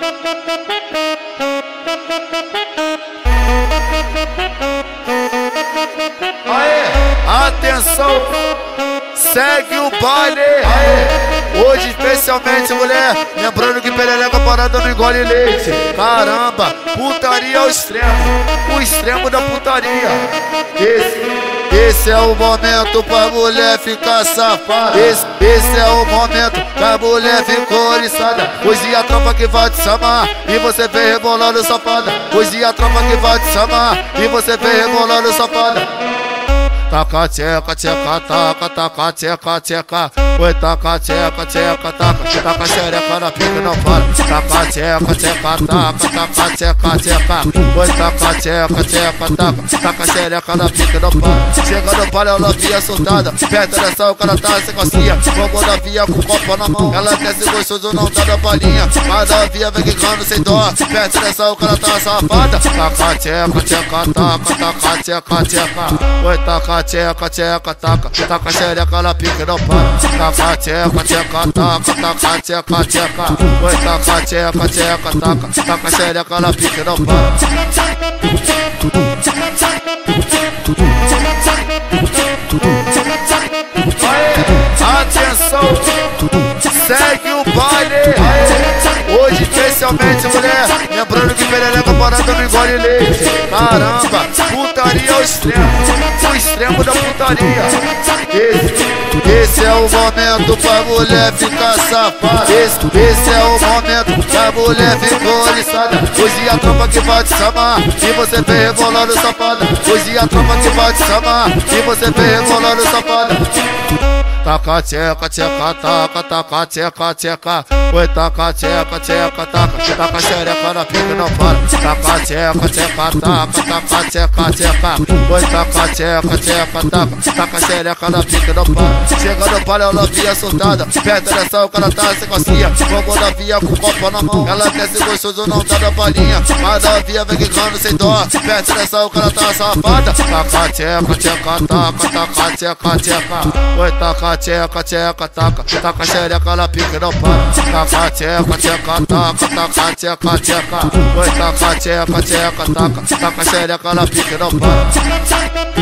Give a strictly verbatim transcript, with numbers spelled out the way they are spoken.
Atenção, segue o baile. Aê. Hoje especialmente, mulher, lembrando que perereca parada não engole leite. Caramba, putaria ao extremo, o extremo da putaria. Esse, esse é o momento pra mulher ficar safada. Esse, esse é o momento pra mulher ficar oriçada. Hoje a tropa que vai te chamar e você vem rebolando safada. Hoje a tropa que vai te chamar e você vem rebolando safada. Taca, tcheca, tcheca, taca, taca, tcheca, tcheca. Oi, taca, tcheca, tcheca, taca. Taca xereca na pica, não para. Taca, tcheca, tcheca, taca, taca, tcheca, tcheca. Oi, taca, tcheca, tcheca, taca. Taca xereca na pica, não para. Chega no palio, novinha soltada. Perto dessa, o cara tá sem calcinha. Vamos novinha com o copo na mão. Ela desce gostoso, não tá na balinha. Mas novinha vem quicando sem dó. Perto dessa, o cara tá safada. Taca, tcheca, tcheca, taca, taca, tcheca, tcheca. Oi, taca, tcheca, tcheca, taca. Taca xereca na pica, não para. Taca, tcheca, tcheca, taca. Taca, tcheca, tcheca. Oi, taca, tcheca, tcheca, taca. Taca xereca na pica, não para. Atenção, segue o baile. Hoje especialmente, mulher, lembrando que perereca parada não engole leite. Caramba, putaria ao extremo, o extremo da putaria. Esse, esse é o momento pra mulher ficar safada. Esse, esse é o momento pra mulher ficar oriçada. Hoje a tropa que vai te chamar e você vem rebolando safada. Hoje a tropa que vai te chamar e você vem rebolando safada. Taca, tcheca, tcheca, taca, taca, tcheca, tcheca. Oi, taca, tcheca, tcheca, taca. Taca xereca na pica, não para. Taca, tcheca, tcheca, taca, taca, tcheca, tcheca. Oi, taca, tcheca, tcheca, taca. Taca xereca na pica, não para. Chega no palio, novinha soltada. Perto dessa, o cara tá sem calcinha. Vamos novinha com o copo na mão. Ela desce gostoso, não tá na balinha. Mas novinha vem quicando sem dó. Perto dessa, o cara tá safada. Taca, tcheca, tcheca, taca, taca, tcheca, tcheca. Oi, taca, tcheca, tcheca, taca. Taca xereca na pica, não para. Taca, tcheca, tcheca, taca. Taca, tcheca, tcheca. Oi, taca, tcheca, tcheca, taca. Taca xereca na pica, não para.